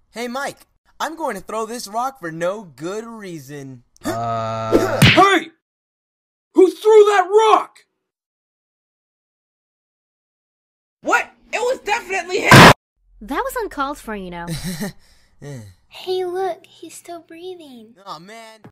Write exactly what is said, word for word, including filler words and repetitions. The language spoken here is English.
Hey, Mike, I'm going to throw this rock for no good reason. Uh... Hey! Who threw that rock? What? It was definitely him! That was uncalled for, you know. Hey, look, he's still breathing. Oh, man.